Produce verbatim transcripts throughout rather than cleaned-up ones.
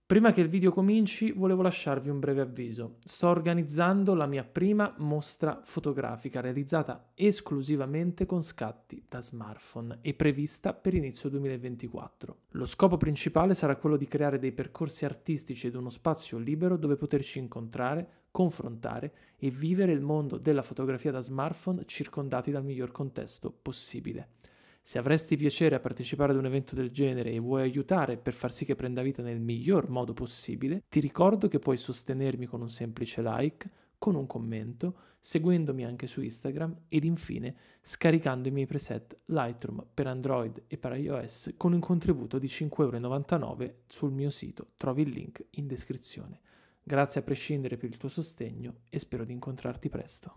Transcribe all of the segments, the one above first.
Prima che il video cominci, volevo lasciarvi un breve avviso. Sto organizzando la mia prima mostra fotografica realizzata esclusivamente con scatti da smartphone e prevista per inizio duemilaventiquattro. Lo scopo principale sarà quello di creare dei percorsi artistici ed uno spazio libero dove poterci incontrare, confrontare e vivere il mondo della fotografia da smartphone circondati dal miglior contesto possibile. Se avresti piacere a partecipare ad un evento del genere e vuoi aiutare per far sì che prenda vita nel miglior modo possibile, ti ricordo che puoi sostenermi con un semplice like, con un commento, seguendomi anche su Instagram ed infine scaricando i miei preset Lightroom per Android e per iOS con un contributo di cinque e novantanove euro sul mio sito. Trovi il link in descrizione. Grazie a prescindere per il tuo sostegno e spero di incontrarti presto.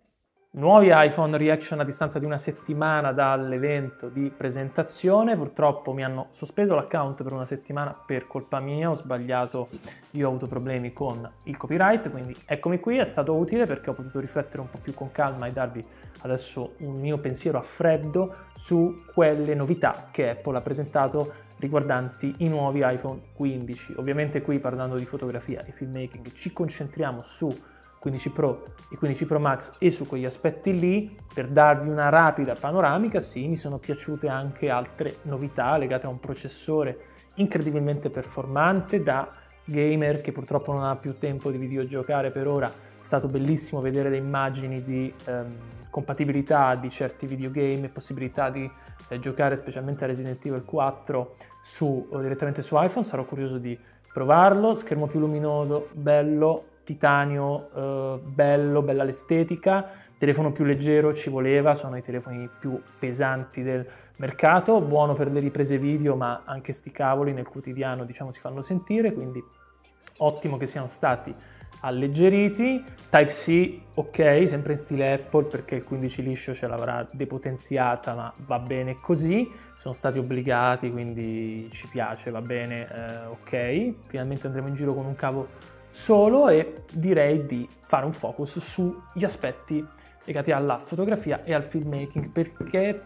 Nuovi iPhone reaction a distanza di una settimana dall'evento di presentazione. Purtroppo mi hanno sospeso l'account per una settimana per colpa mia, ho sbagliato, io ho avuto problemi con il copyright, quindi eccomi qui, è stato utile perché ho potuto riflettere un po' più con calma e darvi adesso un mio pensiero a freddo su quelle novità che Apple ha presentato riguardanti i nuovi iPhone quindici. Ovviamente qui, parlando di fotografia e filmmaking, ci concentriamo su quindici Pro e quindici Pro Max e su quegli aspetti lì. Per darvi una rapida panoramica, sì, mi sono piaciute anche altre novità legate a un processore incredibilmente performante. Da gamer che purtroppo non ha più tempo di videogiocare per ora, è stato bellissimo vedere le immagini di ehm, compatibilità di certi videogame e possibilità di eh, giocare specialmente a Resident Evil quattro su, o direttamente su iPhone. Sarò curioso di provarlo. Schermo più luminoso, bello, titanio, eh, bello, bella l'estetica, telefono più leggero ci voleva, sono i telefoni più pesanti del mercato, buono per le riprese video, ma anche sti cavoli nel quotidiano diciamo si fanno sentire, quindi ottimo che siano stati alleggeriti. Type-C ok, sempre in stile Apple perché il quindici liscio ce l'avrà depotenziata, ma va bene così, sono stati obbligati, quindi ci piace, va bene, eh, ok, finalmente andremo in giro con un cavo solo e direi di fare un focus sugli aspetti legati alla fotografia e al filmmaking, perché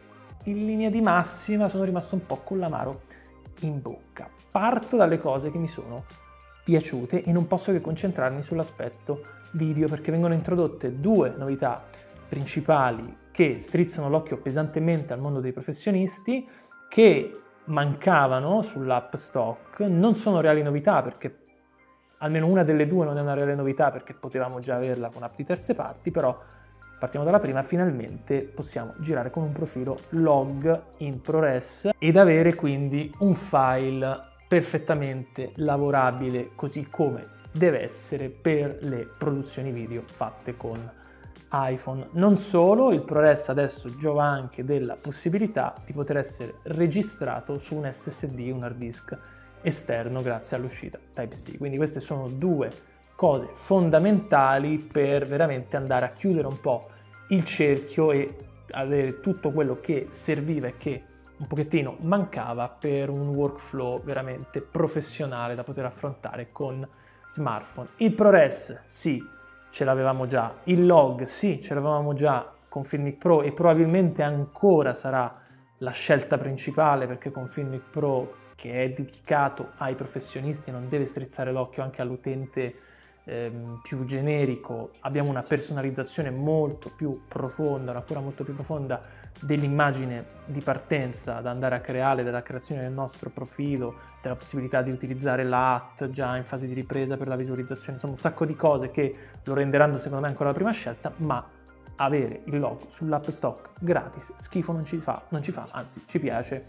in linea di massima sono rimasto un po' con l'amaro in bocca. Parto dalle cose che mi sono piaciute e non posso che concentrarmi sull'aspetto video, perché vengono introdotte due novità principali che strizzano l'occhio pesantemente al mondo dei professionisti, che mancavano sull'app stock. Non sono reali novità perché almeno una delle due non è una reale novità perché potevamo già averla con app di terze parti, però partiamo dalla prima, finalmente possiamo girare con un profilo log in ProRes ed avere quindi un file perfettamente lavorabile così come deve essere per le produzioni video fatte con iPhone. Non solo, il ProRes adesso giova anche della possibilità di poter essere registrato su un S S D, un hard disk esterno grazie all'uscita Type-C. Quindi queste sono due cose fondamentali per veramente andare a chiudere un po' il cerchio e avere tutto quello che serviva e che un pochettino mancava per un workflow veramente professionale da poter affrontare con smartphone. Il ProRes sì, ce l'avevamo già, il log sì, ce l'avevamo già con Filmic Pro e probabilmente ancora sarà la scelta principale, perché con Filmic Pro, che è dedicato ai professionisti, non deve strizzare l'occhio anche all'utente ehm, più generico, abbiamo una personalizzazione molto più profonda, una cura molto più profonda dell'immagine di partenza da andare a creare, della creazione del nostro profilo, della possibilità di utilizzare l'A T già in fase di ripresa per la visualizzazione, insomma un sacco di cose che lo renderanno secondo me ancora la prima scelta, ma avere il logo sull'app stock gratis schifo non ci fa, non ci fa, anzi ci piace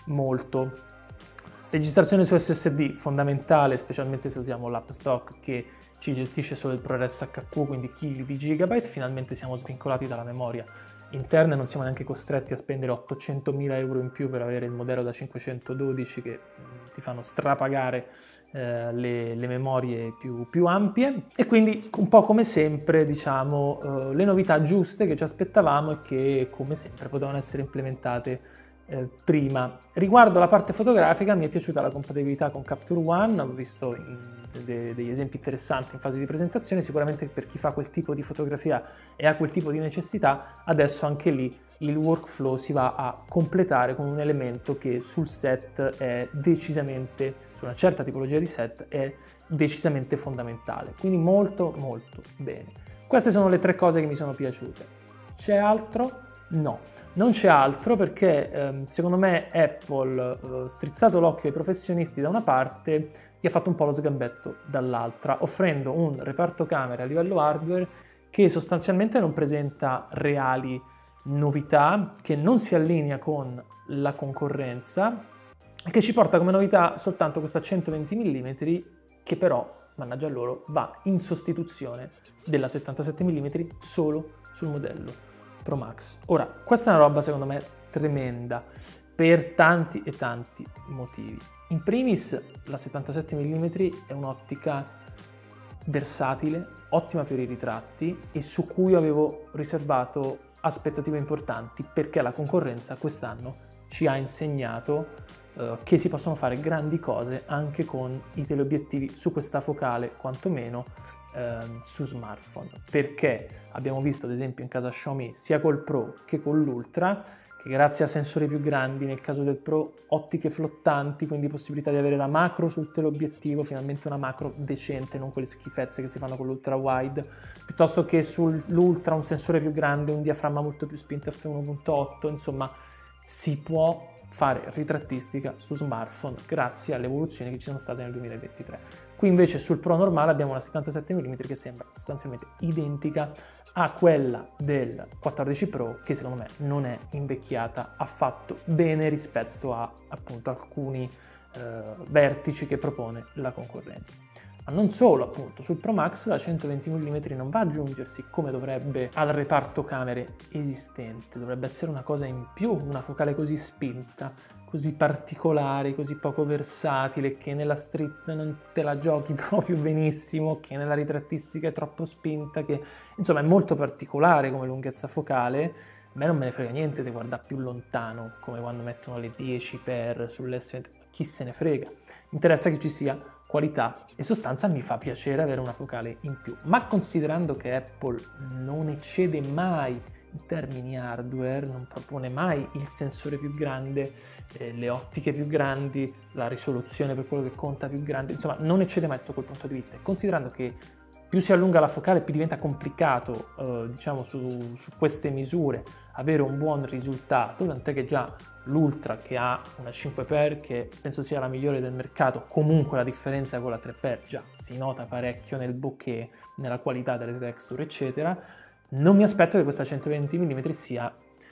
molto. Registrazione su S S D, fondamentale, specialmente se usiamo l'app stock che ci gestisce solo il ProRes H Q, quindi chili di gigabyte. Finalmente siamo svincolati dalla memoria interna e non siamo neanche costretti a spendere ottocentomila euro in più per avere il modello da cinquecentododici che ti fanno strapagare eh, le, le memorie più, più ampie. E quindi un po' come sempre, diciamo, eh, le novità giuste che ci aspettavamo e che come sempre potevano essere implementate Eh, prima. Riguardo la parte fotografica mi è piaciuta la compatibilità con Capture One, ho visto in, de, degli esempi interessanti in fase di presentazione, sicuramente per chi fa quel tipo di fotografia e ha quel tipo di necessità adesso anche lì il workflow si va a completare con un elemento che sul set è decisamente, su una certa tipologia di set, è decisamente fondamentale. Quindi molto molto bene. Queste sono le tre cose che mi sono piaciute. C'è altro? No, non c'è altro perché ehm, secondo me Apple, eh, strizzato l'occhio ai professionisti da una parte, gli ha fatto un po' lo sgambetto dall'altra, offrendo un reparto camere a livello hardware che sostanzialmente non presenta reali novità, che non si allinea con la concorrenza e che ci porta come novità soltanto questa centoventi millimetri che però, mannaggia loro, va in sostituzione della settantasette millimetri solo sul modello Pro Max. Ora, questa è una roba secondo me tremenda per tanti e tanti motivi. In primis, la settantasette millimetri è un'ottica versatile, ottima per i ritratti e su cui avevo riservato aspettative importanti perché la concorrenza quest'anno ci ha insegnato eh, che si possono fare grandi cose anche con i teleobiettivi su questa focale, quantomeno eh, su smartphone, perché abbiamo visto ad esempio in casa Xiaomi sia col Pro che con l'Ultra che grazie a sensori più grandi, nel caso del Pro ottiche flottanti, quindi possibilità di avere la macro sul teleobiettivo, finalmente una macro decente, non quelle schifezze che si fanno con l'ultra wide, piuttosto che sull'Ultra un sensore più grande, un diaframma molto più spinto effe uno punto otto, insomma si può fare ritrattistica su smartphone grazie alle evoluzioni che ci sono state nel duemilaventitré. Qui invece sul Pro normale abbiamo una settantasette millimetri che sembra sostanzialmente identica a quella del quattordici Pro, che secondo me non è invecchiata affatto bene rispetto a appunto alcuni eh, vertici che propone la concorrenza. Ma non solo, appunto, sul Pro Max la centoventi millimetri non va ad aggiungersi come dovrebbe al reparto camere esistente, dovrebbe essere una cosa in più, una focale così spinta, così particolare, così poco versatile, che nella street non te la giochi proprio benissimo, che nella ritrattistica è troppo spinta, che insomma è molto particolare come lunghezza focale. A me non me ne frega niente di guardare più lontano, come quando mettono le dieci per sull'esse venti, chi se ne frega, mi interessa che ci sia qualità e sostanza, mi fa piacere avere una focale in più, ma considerando che Apple non eccede mai in termini hardware, non propone mai il sensore più grande, eh, le ottiche più grandi, la risoluzione per quello che conta più grande, insomma non eccede mai sotto quel punto di vista, e considerando che più si allunga la focale più diventa complicato, eh, diciamo su, su queste misure, avere un buon risultato, tant'è che già l'Ultra, che ha una cinque per, che penso sia la migliore del mercato, comunque la differenza con la tre per già si nota parecchio nel bokeh, nella qualità delle texture eccetera. Non mi aspetto che questa centoventi millimetri sia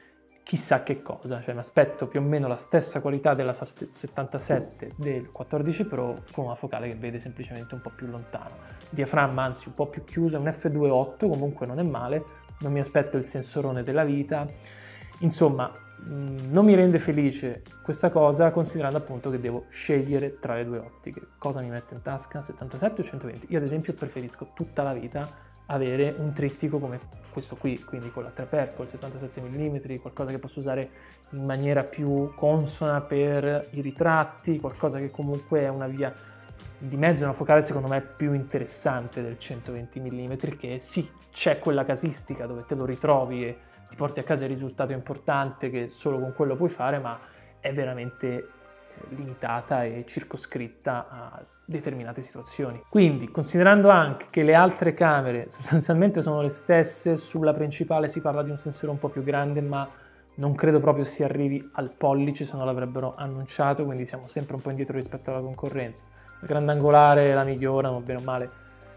chissà che cosa, cioè mi aspetto più o meno la stessa qualità della settantasette del quattordici Pro con una focale che vede semplicemente un po' più lontano, diaframma anzi un po' più chiuso, è un effe due punto otto, comunque non è male, non mi aspetto il sensorone della vita, insomma mh, non mi rende felice questa cosa considerando appunto che devo scegliere tra le due ottiche, cosa mi metto in tasca, settantasette o centoventi? Io ad esempio preferisco tutta la vita avere un trittico come questo qui, quindi con la tre per, con il settantasette millimetri, qualcosa che posso usare in maniera più consona per i ritratti, qualcosa che comunque è una via di mezzo, una focale secondo me più interessante del centoventi millimetri, che sì, c'è quella casistica dove te lo ritrovi e ti porti a casa il risultato importante che solo con quello puoi fare, ma è veramente limitata e circoscritta a determinate situazioni. Quindi, considerando anche che le altre camere sostanzialmente sono le stesse, sulla principale si parla di un sensore un po' più grande, ma non credo proprio si arrivi al pollice, se non l'avrebbero annunciato, quindi siamo sempre un po' indietro rispetto alla concorrenza. La grandangolare la migliorano, bene o male.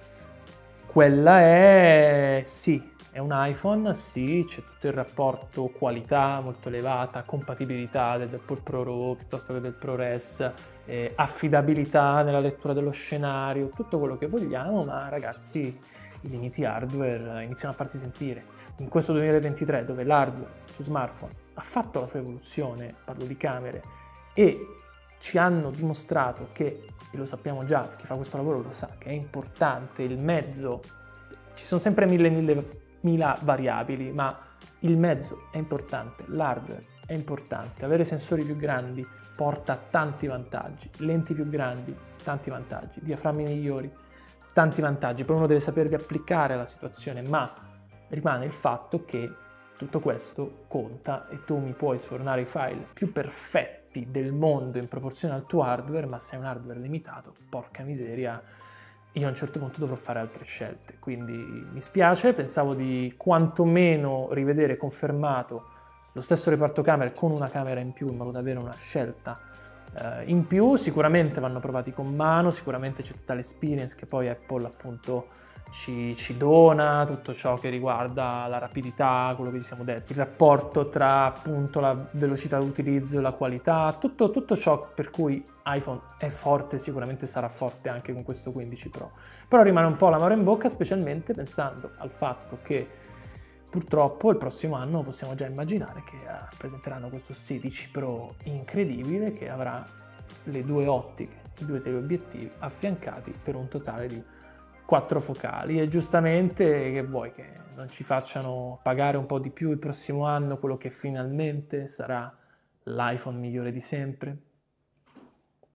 Quella è, sì, è un iPhone, sì, c'è tutto il rapporto qualità molto elevata, compatibilità del Apple Pro RAW piuttosto che del ProRes, eh, affidabilità nella lettura dello scenario, tutto quello che vogliamo, ma ragazzi i limiti hardware iniziano a farsi sentire. In questo duemilaventitré, dove l'hardware su smartphone ha fatto la sua evoluzione, parlo di camere, e ci hanno dimostrato che, e lo sappiamo già, chi fa questo lavoro lo sa, che è importante il mezzo, ci sono sempre mille mille mila variabili, ma il mezzo è importante, l'hardware è importante, avere sensori più grandi porta tanti vantaggi, lenti più grandi, tanti vantaggi, diaframmi migliori, tanti vantaggi, poi uno deve saperli applicare alla situazione, ma rimane il fatto che tutto questo conta e tu mi puoi sfornare i file più perfetti del mondo in proporzione al tuo hardware, ma se è un hardware limitato, porca miseria, io a un certo punto dovrò fare altre scelte. Quindi mi spiace, pensavo di quantomeno rivedere confermato lo stesso reparto camere con una camera in più in modo da avere una scelta eh, in più. Sicuramente vanno provati con mano, sicuramente c'è tutta l'experience che poi Apple appunto ci, ci dona, tutto ciò che riguarda la rapidità, quello che ci siamo detti, il rapporto tra appunto la velocità d'utilizzo e la qualità, tutto, tutto ciò per cui iPhone è forte, sicuramente sarà forte anche con questo quindici Pro. Però rimane un po' l'amaro in bocca, specialmente pensando al fatto che purtroppo il prossimo anno possiamo già immaginare che eh, presenteranno questo sedici Pro incredibile che avrà le due ottiche, i due teleobiettivi affiancati per un totale di quattro focali. E giustamente che vuoi che non ci facciano pagare un po' di più il prossimo anno quello che finalmente sarà l'iPhone migliore di sempre?